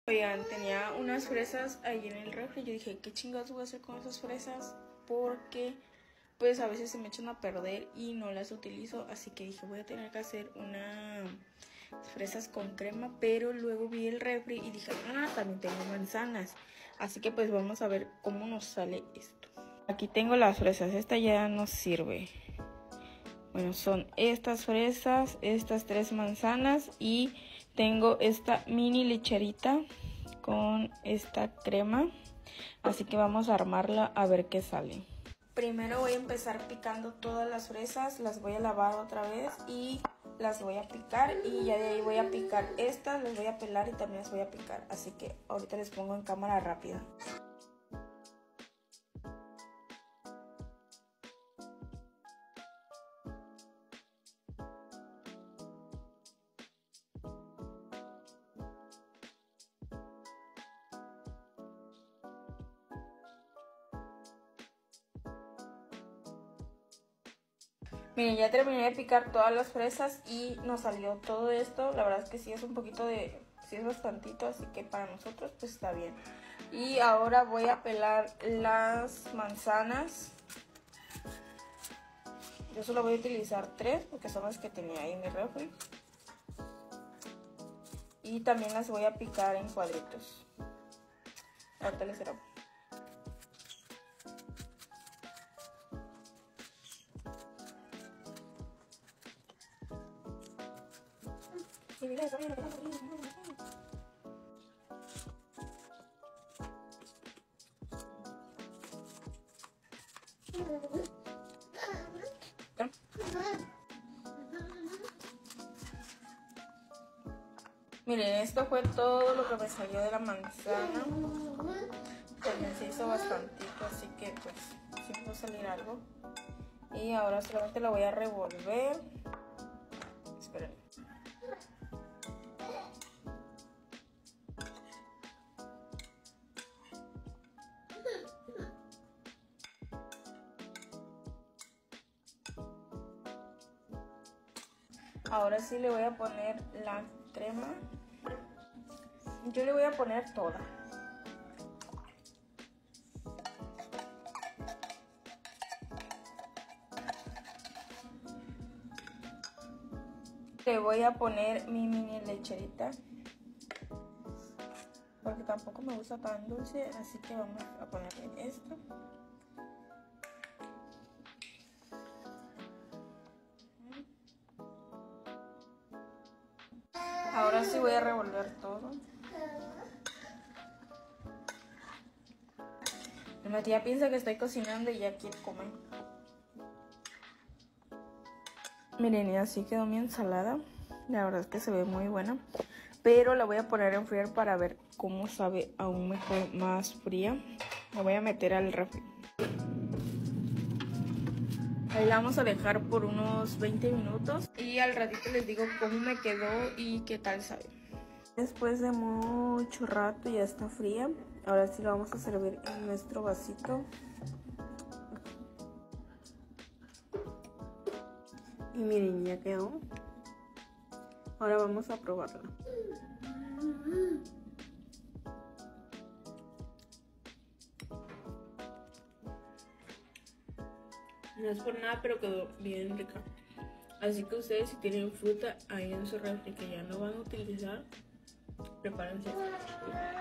Oigan, tenía unas fresas ahí en el refri. Yo dije, ¿qué chingados voy a hacer con esas fresas? Porque pues a veces se me echan a perder y no las utilizo. Así que dije, voy a tener que hacer unas fresas con crema. Pero luego vi el refri y dije, también tengo manzanas. Así que pues vamos a ver cómo nos sale esto. Aquí tengo las fresas, esta ya nos sirve. Bueno, son estas fresas, estas 3 manzanas y tengo esta mini lecherita con esta crema. Así que vamos a armarla a ver qué sale. Primero voy a empezar picando todas las fresas, las voy a lavar otra vez y las voy a picar. Y ya de ahí voy a picar estas, las voy a pelar y también las voy a picar. Así que ahorita les pongo en cámara rápida. Miren, ya terminé de picar todas las fresas y nos salió todo esto. La verdad es que sí es un poquito de... sí es bastantito, así que para nosotros pues está bien. Y ahora voy a pelar las manzanas. Yo solo voy a utilizar 3 porque son las que tenía ahí en mi refri. Y también las voy a picar en cuadritos. Ahorita les grabo. Miren, esto fue todo lo que me salió de la manzana. También se hizo bastantito, así que pues sí pudo salir algo. Y ahora solamente lo voy a revolver. Esperen. Ahora sí le voy a poner la crema. Yo le voy a poner toda. Le voy a poner mi mini lecherita. Porque tampoco me gusta tan dulce, así que vamos a ponerle esto. Ahora sí voy a revolver todo. Mi tía piensa que estoy cocinando y ya quiere comer. Miren, y así quedó mi ensalada. La verdad es que se ve muy buena. Pero la voy a poner a enfriar para ver cómo sabe aún mejor, más fría. La voy a meter al refri. Ahí la vamos a dejar por unos 20 minutos. Y al ratito les digo cómo me quedó y qué tal sabe. Después de mucho rato ya está fría. Ahora sí la vamos a servir en nuestro vasito. Y miren, ya quedó. Ahora vamos a probarla. No es por nada, pero quedó bien rica. Así que ustedes, si tienen fruta ahí en su refri que ya no van a utilizar, prepárense.